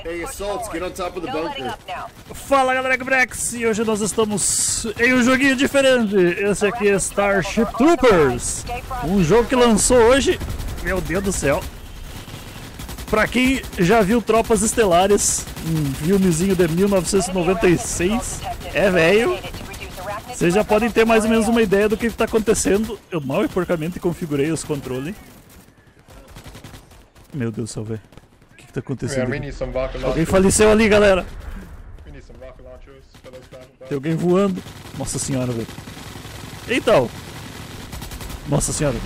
Hey, assaults, get on top of the bunker. Fala galera, Brex, e hoje nós estamos em um joguinho diferente. Esse aqui é Starship Troopers, um jogo que lançou hoje, meu Deus do céu. Pra quem já viu Tropas Estelares, um filmezinho de 1996, é velho. Vocês já podem ter mais ou menos uma ideia do que está acontecendo. Eu mal e porcamente configurei os controles. Meu Deus do céu, velho. O que tá acontecendo? Alguém faleceu ali, galera. Tem alguém voando. Nossa senhora, velho. Então. Nossa senhora.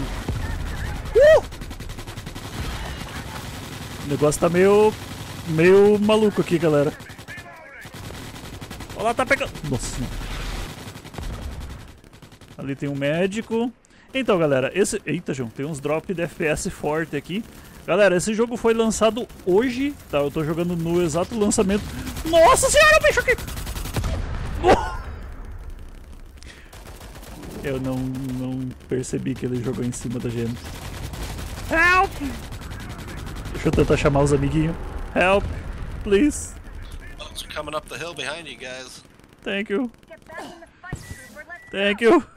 O negócio tá meio maluco aqui, galera. Olha lá, tá pegando. Nossa senhora. Ali tem um médico. Então, galera, esse... Eita, João, tem uns drops de FPS forte aqui. Galera, esse jogo foi lançado hoje, tá? Eu tô jogando no exato lançamento. Nossa senhora, o bicho aqui! Eu não percebi que ele jogou em cima da gente. Help! Deixa eu tentar chamar os amiguinhos. Help, please. Bugs are coming up the hill behind you guys. Thank you. Thank you.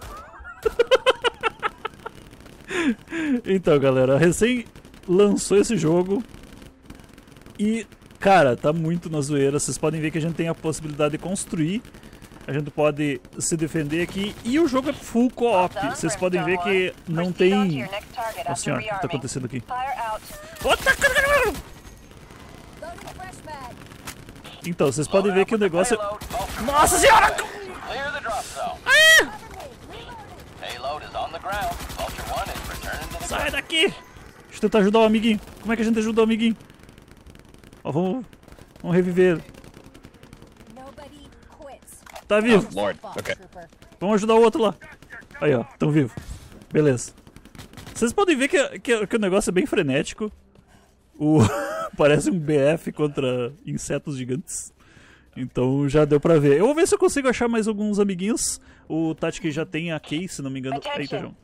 Então, galera, recém lançou esse jogo e, cara, tá muito na zoeira. Vocês podem ver que a gente tem a possibilidade de construir, a gente pode se defender aqui e o jogo é full co-op. Vocês podem ver que não tem... Nossa senhora, o que tá acontecendo aqui? Então, vocês podem ver que o negócio... Nossa senhora! Sai daqui! Deixa eu tentar ajudar o amiguinho. Como é que a gente ajuda o amiguinho? Ó, vamos reviver ele. Tá vivo. Vamos ajudar o outro lá. Aí, ó, tão vivo. Beleza. Vocês podem ver que o negócio é bem frenético. Parece um BF contra insetos gigantes. Então já deu pra ver. Eu vou ver se eu consigo achar mais alguns amiguinhos. O Tati já tem a Kay, se não me engano. Eita, João.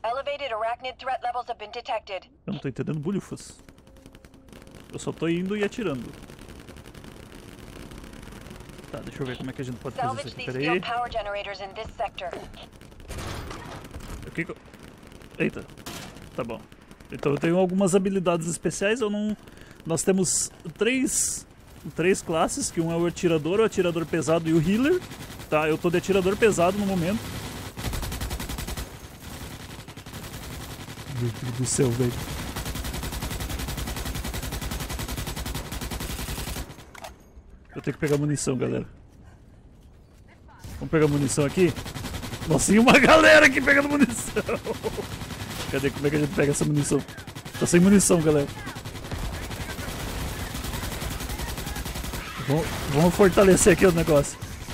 Eu não tô entendendo bulhufas. Eu só tô indo e atirando. Tá, deixa eu ver como é que a gente pode fazer isso aqui. Pera aí. Eita. Tá bom. Então eu tenho algumas habilidades especiais. Nós temos três classes, que um é o atirador pesado e o healer. Tá, eu tô de atirador pesado no momento. Meu Deus do céu, velho. Eu tenho que pegar munição, galera. Vamos pegar munição aqui? Nossa, e uma galera aqui pegando munição. Cadê? Como é que a gente pega essa munição? Tá sem munição, galera. Vamos fortalecer aqui o negócio.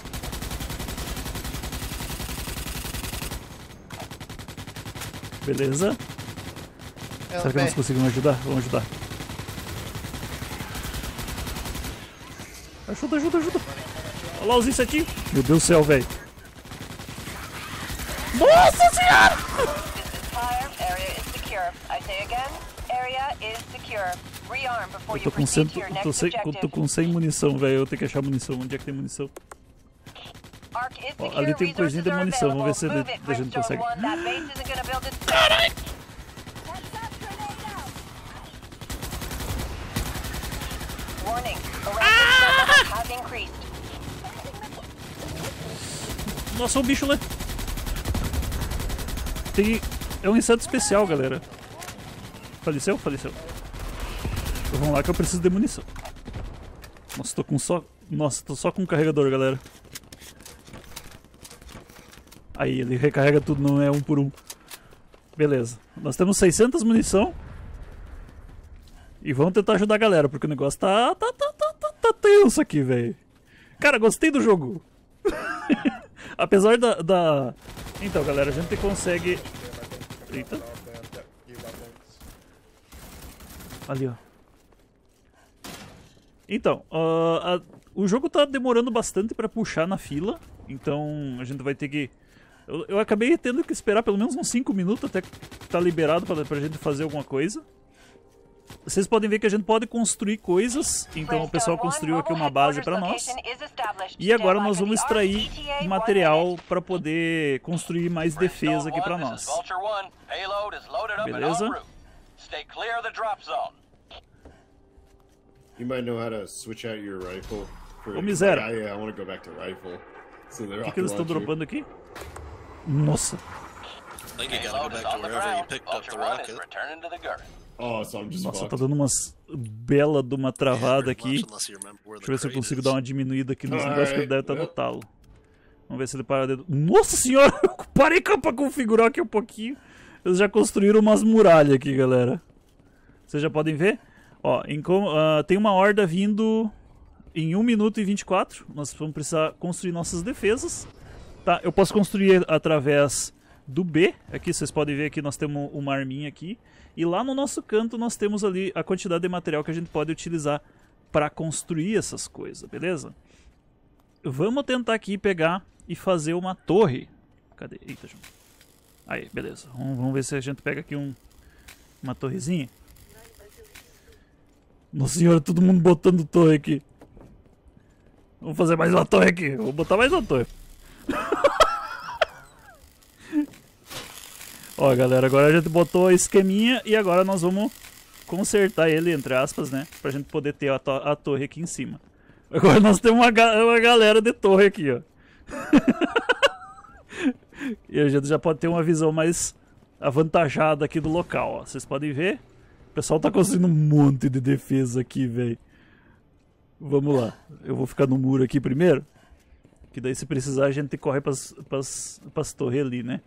Beleza. Será que nós conseguimos ajudar? Vamos ajudar. Ajuda. Olha lá os insetinhos. Meu Deus do céu, velho. Nossa senhora! Eu tô com 100 munição, velho. Eu tenho que achar munição. Onde é que tem munição? Ó, ali tem coisinha de munição. Vamos ver se a gente consegue. Caralho! Nossa, o bicho lá. É um inseto especial, galera. Faleceu? Faleceu. Então vamos lá que eu preciso de munição. Nossa, tô só com um carregador, galera. Aí, ele recarrega tudo, não é um por um. Beleza. Nós temos 600 munição. E vamos tentar ajudar a galera, porque o negócio tá tenso aqui, velho. Cara, gostei do jogo. Apesar da... Então, galera, a gente consegue... Eita. Ali, ó. Então, o jogo tá demorando bastante pra puxar na fila. Então, a gente vai ter que... Eu acabei tendo que esperar pelo menos uns 5 minutos até que tá liberado pra gente fazer alguma coisa. Vocês podem ver que a gente pode construir coisas. Então o pessoal construiu aqui uma base para nós. E agora nós vamos extrair material para poder construir mais defesa aqui para nós. Beleza? You might know how to switch out your rifle. Ô, miséria. I want to go back to rifle. So O que eles estão dropando aqui? Nossa. I think you gotta go back to wherever you picked up the rocket. Oh, so I'm just Nossa, fucked. tá dando umas bela de uma travada aqui. Unless you remember where Deixa eu ver se eu the consigo crate dar is. uma diminuída aqui nesse Alright. negócio que ele deve estar no talo. Vamos ver se ele para dedo. Nossa senhora! Eu parei pra configurar aqui um pouquinho. Eles já construíram umas muralhas aqui, galera. Vocês já podem ver? Ó, tem uma horda vindo em 1 minuto e 24. Nós vamos precisar construir nossas defesas. Tá, eu posso construir através do B. Aqui vocês podem ver que nós temos uma arminha aqui. E lá no nosso canto nós temos ali a quantidade de material que a gente pode utilizar para construir essas coisas, beleza? Vamos tentar aqui pegar e fazer uma torre. Cadê? Eita, João. Aí, beleza. Vamos ver se a gente pega aqui uma torrezinha. Nossa senhora, todo mundo botando torre aqui. Vamos fazer mais uma torre aqui. Vou botar mais uma torre. Ó, galera, agora a gente botou a esqueminha e agora nós vamos consertar ele, entre aspas, né? Pra gente poder ter a torre aqui em cima. Agora nós temos uma galera de torre aqui, ó. E a gente já pode ter uma visão mais avantajada aqui do local, ó. Vocês podem ver. O pessoal tá construindo um monte de defesa aqui, velho. Vamos lá. Eu vou ficar no muro aqui primeiro. Que daí se precisar a gente corre pras torres ali, né?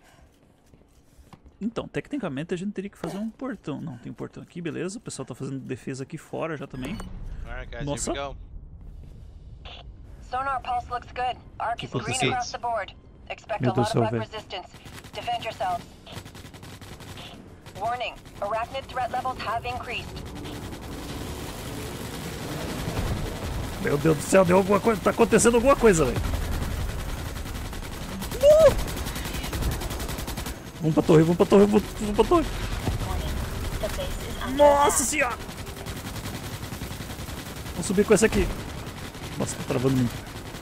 Então, tecnicamente a gente teria que fazer um portão. Não, tem um portão aqui, beleza. O pessoal tá fazendo defesa aqui fora já também. Alright, guys, Nossa. here we go. Sonar pulse looks good. Arc is green aconteceu? across the board. Expect Meu a Deus lot do céu, of bug velho. resistance. Defend yourselves. Warning. Arachnid threat levels have increased. Meu Deus do céu, deu alguma coisa. Tá acontecendo alguma coisa, velho. Vamos pra torre, vamos pra torre, vamos pra torre. Nossa senhora! Vamos subir com esse aqui. Nossa, tá travando muito.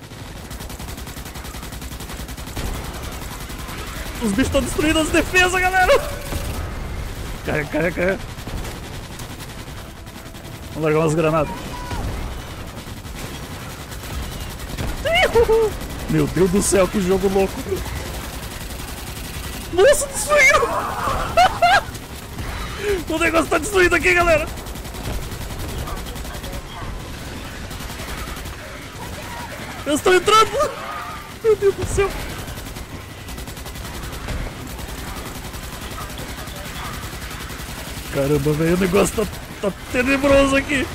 Os bichos estão destruindo as defesas, galera! Carrega, carrega, carrega. Vamos largar umas granadas. Meu Deus do céu, que jogo louco! Nossa, destruiu! O negócio tá destruído aqui, galera! Eles estão entrando! Meu Deus do céu! Caramba, velho, o negócio tá tenebroso aqui!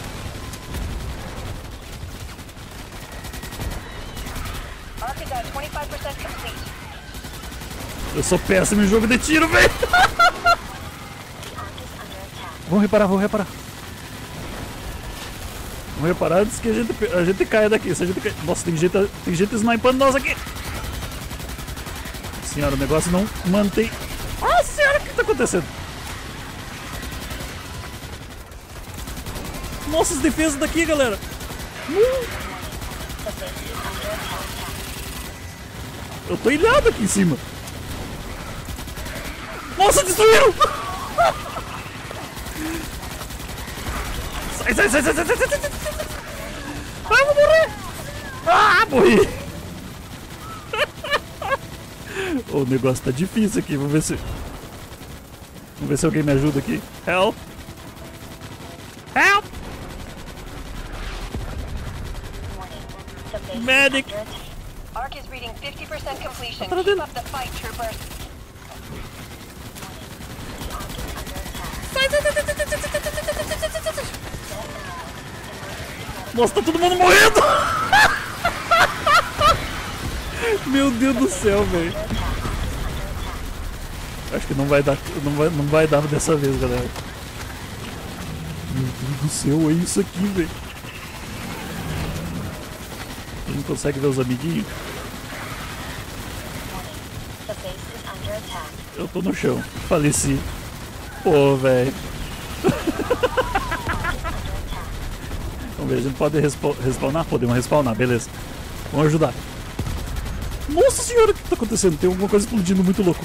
Arc is at 25% complete. Eu sou péssimo em jogo de tiro, velho! Vamos reparar, vamos reparar. Vamos reparar antes que a gente caia daqui. Se a gente cair... Nossa, tem gente snipando nós aqui. Senhora, o negócio não mantém. Nossa senhora, o que tá acontecendo? Nossa, as defesas daqui, galera. Eu tô ilhado aqui em cima. Nossa, destruíram! Sai, sai, sai, sai, sai, sai, sai, sai, sai. Ah, eu vou morrer! Ah, morri! O negócio tá difícil aqui, vamos ver se alguém me ajuda aqui. Help! Help! Medic! Arc is reading 50% completion. Atrás Keep dele. up the fight, troopers. Nossa, tá todo mundo morrendo! Meu Deus do céu, velho. Acho que não vai dar dessa vez, galera. Meu Deus do céu, é isso aqui, velho. A gente consegue ver os amiguinhos? Eu tô no chão, faleci. Pô, velho. Vamos ver, a gente pode respawnar? Podemos respawnar, beleza. Vamos ajudar. Nossa senhora, o que tá acontecendo? Tem alguma coisa explodindo muito louco.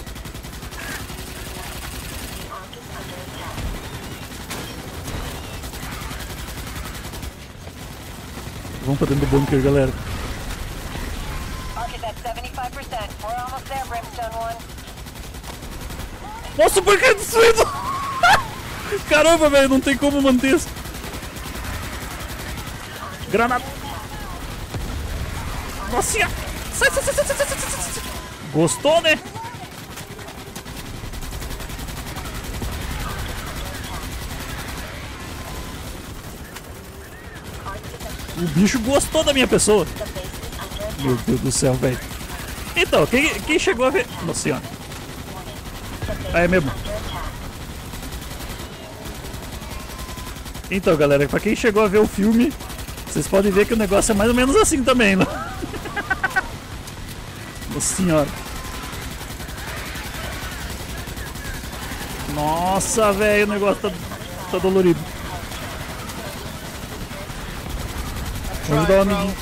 Vamos pra dentro do bunker, galera. Nossa, o bunker é destruído! Caramba, velho, não tem como manter isso. Granada. Nossa senhora. Sai. Gostou, né? O bicho gostou da minha pessoa. Meu Deus do céu, velho. Então, quem chegou a ver... Nossa senhora. Ah, é mesmo. Então, galera, pra quem chegou a ver o filme, vocês podem ver que o negócio é mais ou menos assim também, né? Nossa senhora. Nossa, velho, o negócio tá dolorido. Vamos ajudar o amiguinho.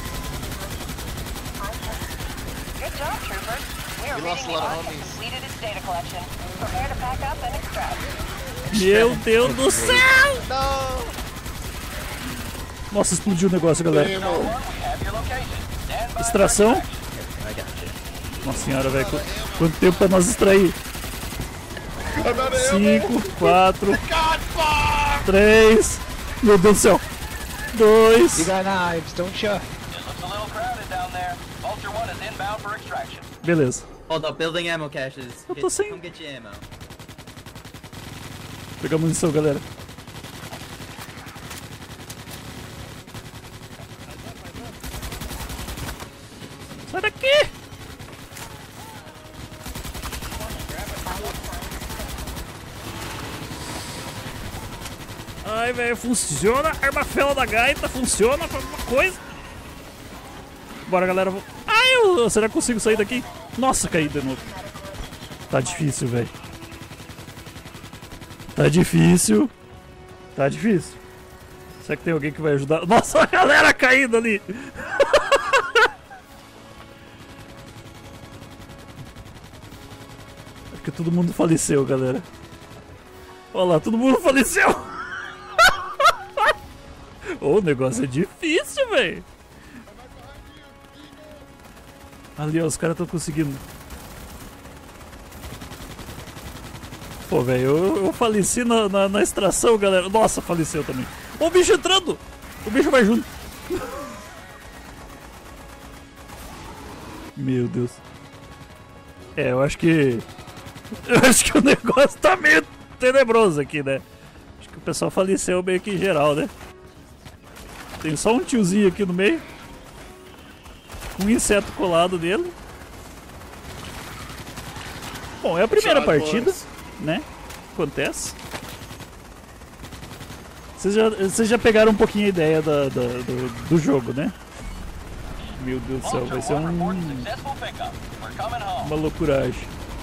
Meu Deus do céu! Nossa, explodiu o negócio, galera. Extração. Nossa senhora, velho. Quanto tempo pra nós extrair? 5, 4, 3. Meu Deus do céu. 2. You got knives, don't you? Beleza. Hold up, building ammo caches. Eu tô sem. Come get your ammo. Pegar munição, galera. Sai daqui! Ai, velho, funciona. Arma fela da gaita, funciona pra alguma coisa. Bora, galera. Ai, será que eu consigo sair daqui? Nossa, caí de novo. Tá difícil, velho. Tá difícil. Tá difícil. Será que tem alguém que vai ajudar? Nossa, a galera caindo ali. Acho que todo mundo faleceu, galera. Olha lá, todo mundo faleceu. O negócio é difícil, velho. Ali, ó, os caras estão conseguindo. Pô, velho, eu faleci na extração, galera. Nossa, faleceu também. Ó, o bicho entrando. O bicho vai junto. Meu Deus. É, eu acho que o negócio tá meio tenebroso aqui, né? Acho que o pessoal faleceu meio que em geral, né? Tem só um tiozinho aqui no meio. Um inseto colado nele. Bom, é a primeira partida, né? Acontece. Vocês já pegaram um pouquinho a ideia do jogo, né? Meu Deus do céu, vai ser uma loucuragem.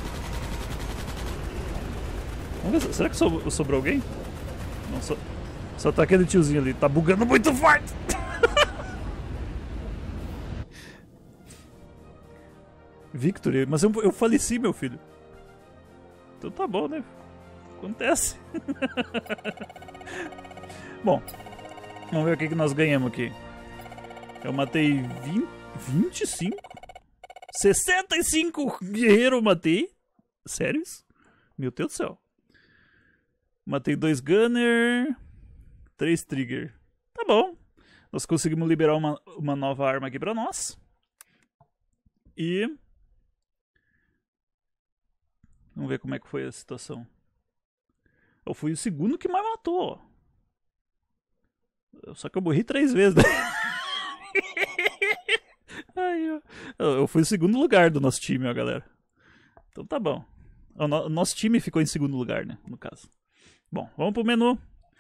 Vamos ver, será que sobrou alguém? Não, só tá aquele tiozinho ali, tá bugando muito forte. Victory, mas eu faleci, meu filho. Então tá bom, né? Acontece. Bom, vamos ver o que nós ganhamos aqui. Eu matei 25? 65 guerreiros eu matei. Sério isso? Meu Deus do céu. Matei 2 gunner, 3 trigger. Tá bom. Nós conseguimos liberar uma nova arma aqui pra nós. E... vamos ver como é que foi a situação. Eu fui o segundo que mais matou. Só que eu morri 3 vezes. Né? Ai, eu fui o segundo lugar do nosso time, ó, galera. Então tá bom. O nosso time ficou em segundo lugar, né? No caso. Bom, vamos pro menu.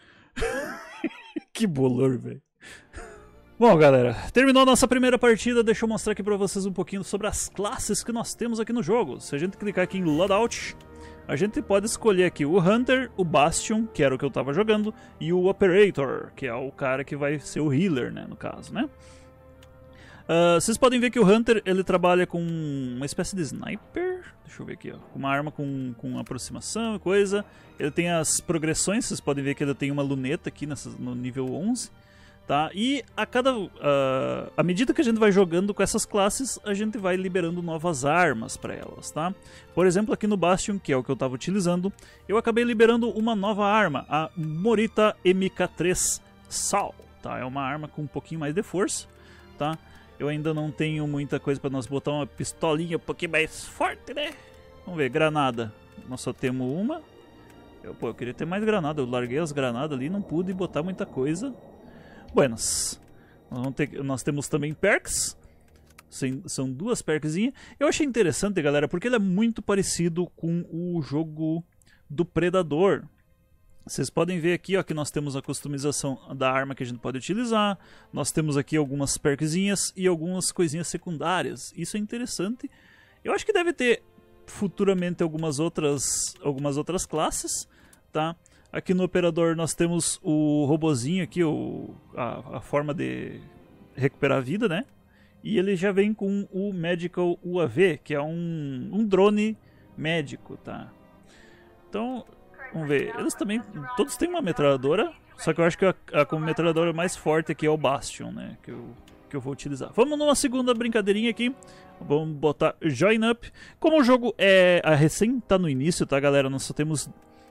Que bolor, velho. Bom, galera, terminou a nossa primeira partida. Deixa eu mostrar aqui pra vocês um pouquinho sobre as classes que nós temos aqui no jogo. Se a gente clicar aqui em Loadout, a gente pode escolher aqui o Hunter, o Bastion, que era o que eu tava jogando, e o Operator, que é o cara que vai ser o healer, né, no caso, né? Vocês podem ver que o Hunter, ele trabalha com uma espécie de sniper, deixa eu ver aqui, ó, uma arma com aproximação e coisa. Ele tem as progressões, vocês podem ver que ele tem uma luneta aqui no nível 11, tá? E à medida que a gente vai jogando com essas classes, a gente vai liberando novas armas para elas, tá? Por exemplo, aqui no Bastion, que é o que eu estava utilizando, eu acabei liberando uma nova arma, a Morita MK3 Sal, tá? É uma arma com um pouquinho mais de força, tá? Eu ainda não tenho muita coisa para nós botar uma pistolinha um pouquinho mais forte, né? Vamos ver, granada. Nós só temos uma. Eu queria ter mais granada. Eu larguei as granadas ali, não pude botar muita coisa. Buenas. Nós temos também perks. São duas perkzinhas. Eu achei interessante, galera, porque ele é muito parecido com o jogo do Predador. Vocês podem ver aqui, ó, que nós temos a customização da arma que a gente pode utilizar. Nós temos aqui algumas perkzinhas e algumas coisinhas secundárias. Isso é interessante. Eu acho que deve ter futuramente algumas outras classes, tá? Aqui no Operador nós temos o robozinho aqui, a forma de recuperar a vida, né? E ele já vem com o Medical UAV, que é um drone médico, tá? Então, vamos ver, eles também, todos têm uma metralhadora, só que eu acho que a metralhadora mais forte aqui é o Bastion, né, que eu vou utilizar. Vamos numa segunda brincadeirinha aqui, vamos botar Join Up. Como o jogo recém tá no início, tá, galera, nós só temos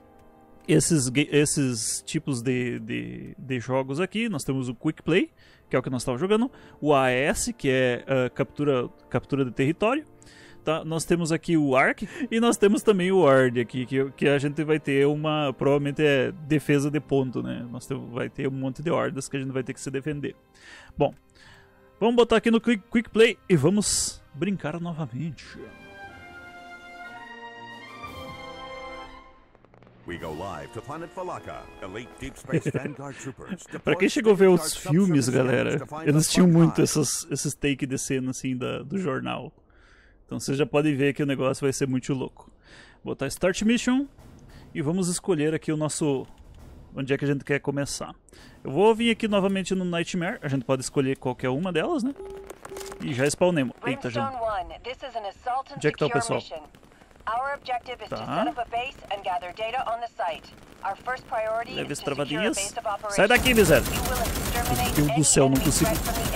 esses tipos de jogos aqui. Nós temos o Quick Play, que é o que nós estávamos jogando, o AES, que é captura de território. Tá, nós temos aqui o ARC e nós temos também o ARD aqui, que a gente vai ter provavelmente é defesa de ponto, né? Vai ter um monte de hordas que a gente vai ter que se defender. Bom, vamos botar aqui no Quick Play e vamos brincar novamente. Pra quem chegou a ver os filmes, galera, eles tinham muito esses take de cena assim do jornal. Então vocês já podem ver que o negócio vai ser muito louco. Vou botar Start Mission e vamos escolher aqui onde é que a gente quer começar. Eu vou vir aqui novamente no Nightmare, a gente pode escolher qualquer uma delas, né? E já spawnemos. Eita, já. Onde é que tá o pessoal? Tá. Leve as travadinhas. Sai daqui, miséria. Meu Deus do céu, não consigo.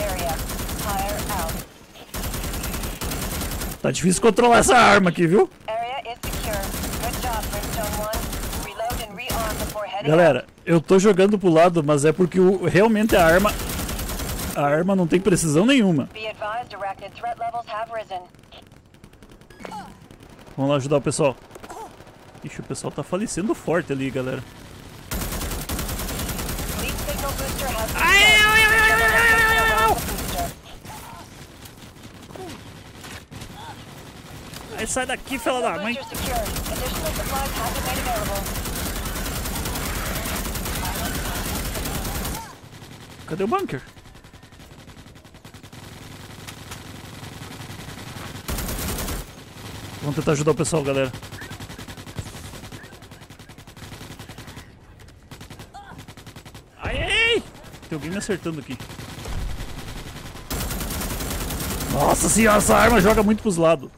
Tá difícil controlar essa arma aqui, viu? Galera, eu tô jogando pro lado, mas é porque realmente a arma não tem precisão nenhuma. Vamos lá ajudar o pessoal. Ixi, o pessoal tá falecendo forte ali, galera. Ai, sai daqui, fela da mãe. Cadê o bunker? Vamos tentar ajudar o pessoal, galera. Ai, ai! Tem alguém me acertando aqui. Nossa senhora, essa arma joga muito pros lados.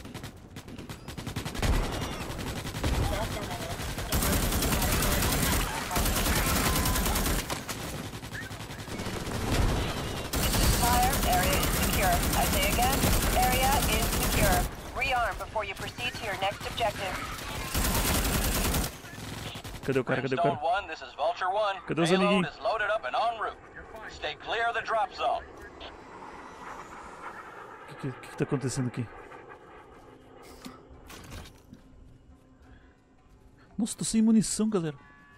Cadê o cara? Cadê o cara? Cadê os amiguinhos? O que tá acontecendo aqui? Nossa, tô sem munição, galera.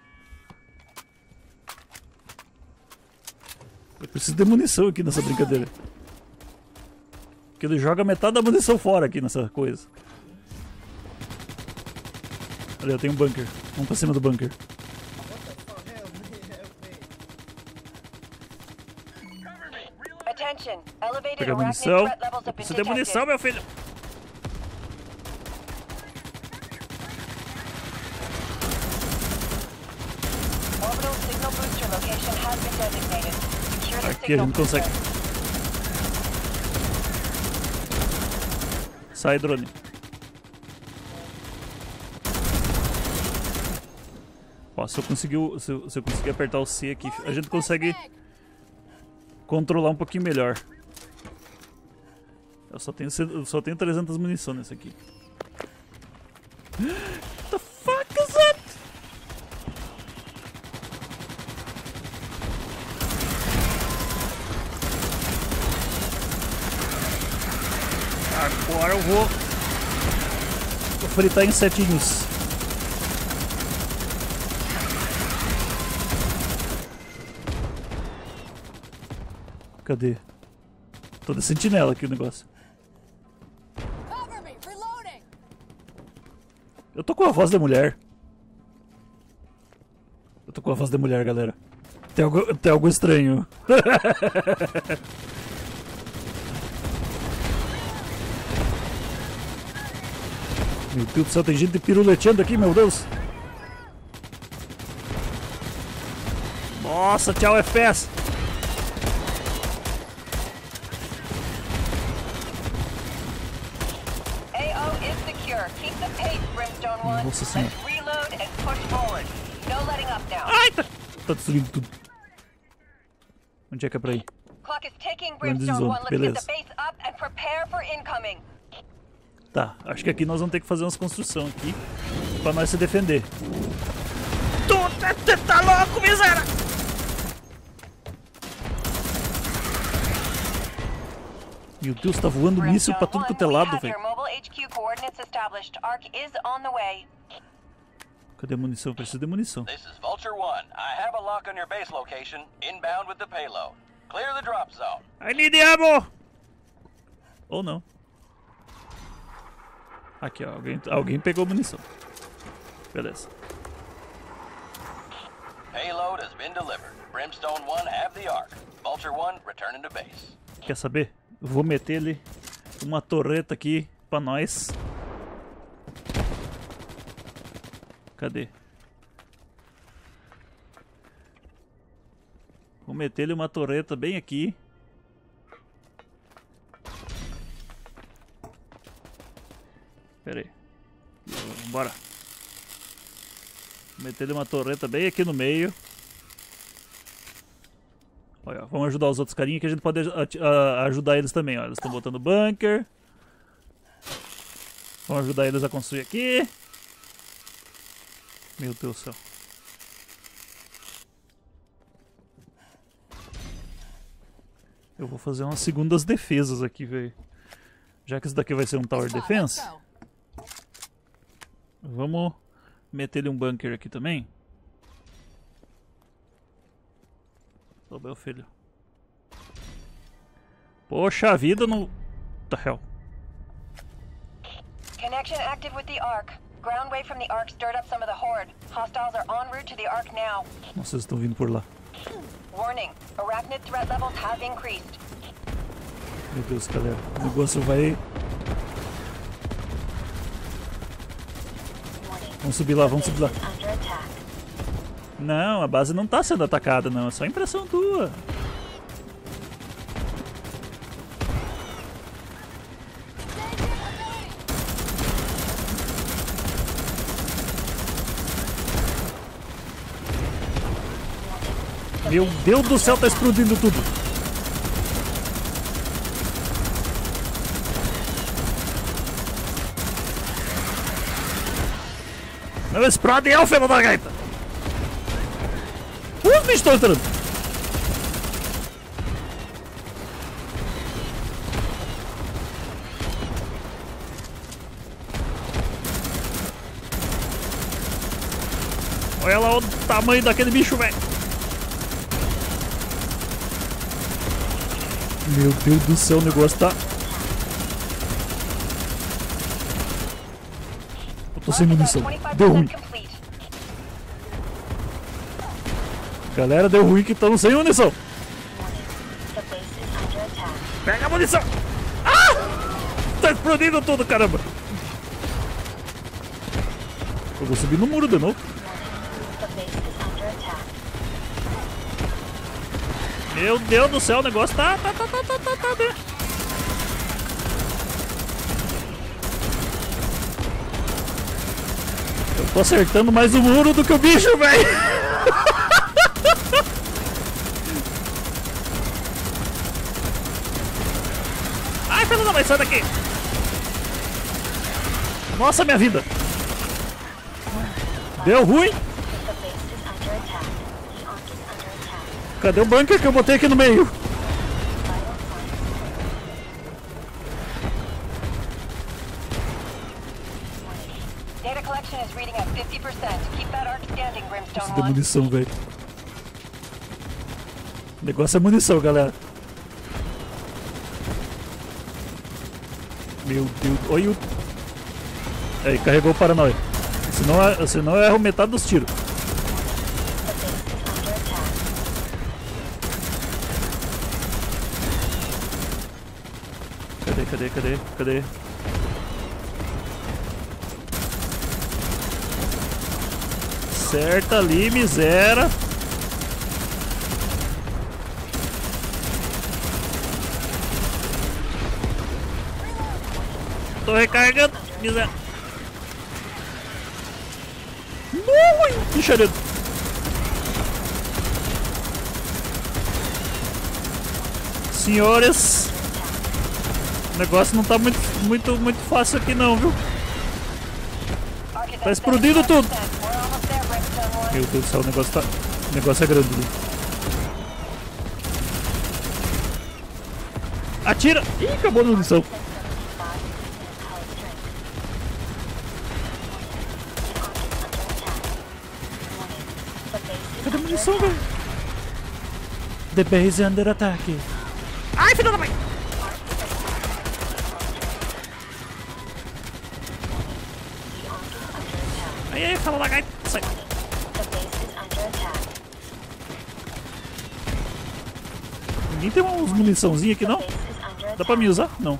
Eu preciso de munição aqui nessa brincadeira. Porque ele joga metade da munição fora aqui nessa coisa. Ali, eu tenho um bunker. Vamos pra cima do bunker. Pegar munição. Preciso de munição, meu filho. aqui a gente consegue. Sai, drone. Ó, se eu conseguir apertar o C aqui, a gente consegue controlar um pouquinho melhor. Eu só tenho 300 munição nesse aqui. What the fuck is that? Agora eu vou fritar insetinhos. Cadê? Tô de sentinela aqui o negócio. Eu tô com a voz de mulher. Eu tô com a voz de mulher, galera. Tem algo estranho. Meu Deus do céu, tem gente piruleteando aqui, meu Deus. Nossa, tchau, FPS. Nossa senhora. Ai, tá destruindo tudo. Onde é que é pra ir? Beleza. Tá, acho que aqui nós vamos ter que fazer umas construções aqui pra nós se defender. Tu tá louco, miséria! Meu Deus, tá voando míssil pra tudo quanto é lado, velho. Cadê a munição? Preciso de munição. This is Vulture 1. I have a lock on your base location, inbound with the payload. Clear the drop zone. I need ammo! Ou não. Aqui, ó. Alguém pegou munição. Beleza. Payload has been delivered. Brimstone 1 have the arc. Vulture 1 returning to base. Quer saber? Eu vou meter ali uma torreta aqui pra nós. Cadê? Vou meter ele uma torreta bem aqui. Pera aí. Bora. Vou meter ele uma torreta bem aqui no meio. Olha, vamos ajudar os outros carinhas que a gente pode ajudar eles também. Ó. Eles estão botando bunker. Vamos ajudar eles a construir aqui. Meu Deus do céu. Eu vou fazer umas segundas defesas aqui, velho. Já que isso daqui vai ser um Tower Defense. Vamos meter-lhe um bunker aqui também. Ô, meu filho. Poxa vida, no... What the hell? Connection active with the Ark. Ground wave from the Ark stirred up some of the Horde. Hostiles are en route to the Ark now. Nossa, eles estão vindo por lá. Warning, arachnid threat levels have increased. Meu Deus, galera. O negócio vai... Vamos subir lá, vamos subir lá. Não, a base não tá sendo atacada, não. É só impressão tua. Meu Deus do céu, tá explodindo tudo. Não explode, é o filho da gaita. Os bichos estão entrando. Olha lá o tamanho daquele bicho, velho. Meu Deus do céu, o negócio tá... Eu tô sem munição. Deu ruim. Galera, deu ruim que estamos sem munição. Pega a munição. Ah! Tá explodindo tudo, caramba. Eu vou subir no muro de novo. Meu Deus do céu, o negócio tá. Eu tô acertando mais o muro do que o bicho, velho. Ai, filho da mãe, sai daqui. Nossa, minha vida. Deu ruim. Cadê o bunker que eu botei aqui no meio? Data collection is reading at 50%. Keep that arc standing, Brimstone Tem 1. munição, velho. O negócio é munição, galera. Meu Deus. Olha o... Aí, carregou o paranoia. Senão eu erro metade dos tiros. Cadê? Certa ali, miséria. Tô recarregando, miséria. Ui, enxerido. Senhores, o negócio não tá muito fácil aqui não, viu? Tá explodindo tudo. Meu Deus do céu, o negócio é grande. Atira! Ih, acabou a munição. Cadê a munição, velho? The base é under attack. Ai, filho da mãe! Aí, fala da gaita. Sai. Ninguém tem uns muniçãozinhas aqui, não? Dá pra me usar? Não.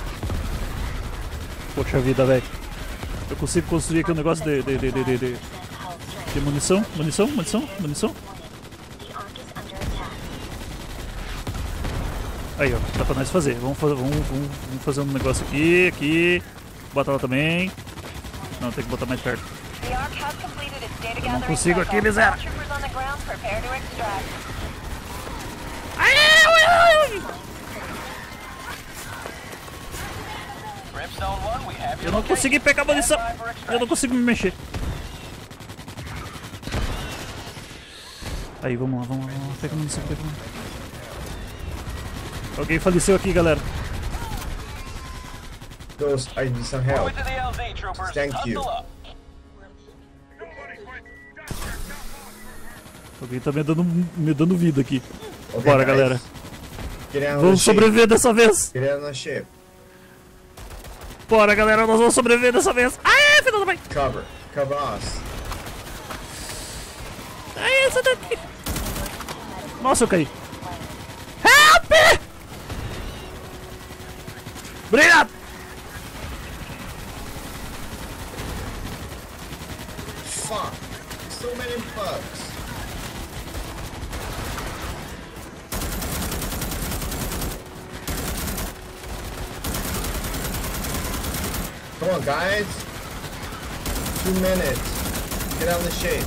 Poxa vida, velho. Eu consigo construir aqui um negócio de munição? Munição? Aí, ó. Dá pra nós fazer. Vamos fazer um negócio aqui. Bota lá também. Não, tem que botar mais perto. Eu não consigo aqui, miséria. Ai! Eu não consegui pegar a munição. Eu não consigo me mexer. Aí, vamos lá. Pega a munição, Alguém faleceu aqui, galera. Ghost, I need some help. Thank you. Alguém tá me dando vida aqui. Okay, Bora, guys. galera. Get out of Vamos the sobreviver dessa vez. ship. Get out of the ship. Bora, galera, nós vamos sobreviver dessa vez. Ai, filho da mãe. Cover us. Ai, essa daqui. Nossa, eu caí. Help! Obrigado. Fuck. So many bugs. Come on, guys. 2 minutes. Get out of the ship.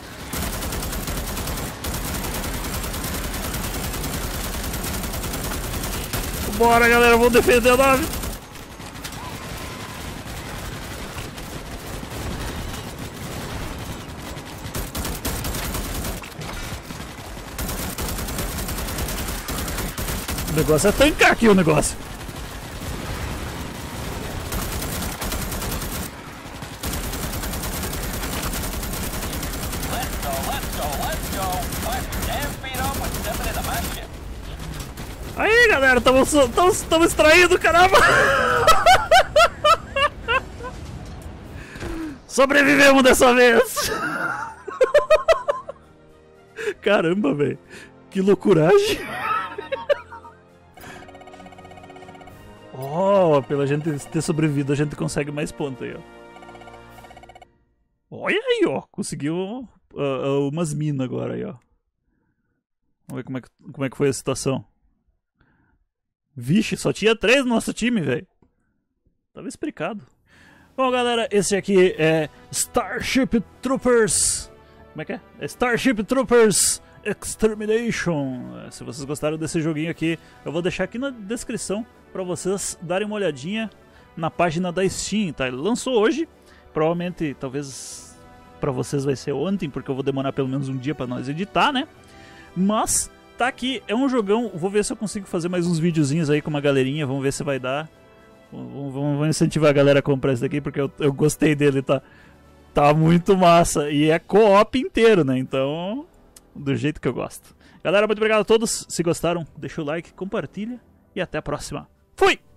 Bora, galera, vamos defender a nave. O negócio é tancar aqui o negócio. Aí, galera, estamos extraindo, caramba! Sobrevivemos dessa vez! Caramba, velho. Que loucuragem! Oh, pela gente ter sobrevivido, a gente consegue mais pontos aí, ó. Olha aí, ó. Conseguiu umas minas agora aí, ó. Vamos ver como é que foi a situação. Vixe, só tinha 3 no nosso time, velho. Tava explicado. Bom, galera, esse aqui é Starship Troopers. Como é que é? Starship Troopers Extermination. Se vocês gostaram desse joguinho aqui, eu vou deixar aqui na descrição pra vocês darem uma olhadinha na página da Steam, tá? Ele lançou hoje. Provavelmente, talvez pra vocês vai ser ontem, porque eu vou demorar pelo menos um dia pra nós editar, né? Mas tá aqui, é um jogão. Vou ver se eu consigo fazer mais uns videozinhos aí com uma galerinha. Vamos ver se vai dar. Vamos incentivar a galera a comprar esse daqui, porque eu gostei dele, tá muito massa. E é co-op inteiro, né? Então, do jeito que eu gosto. Galera, muito obrigado a todos. Se gostaram, deixa o like, compartilha e até a próxima. Fui!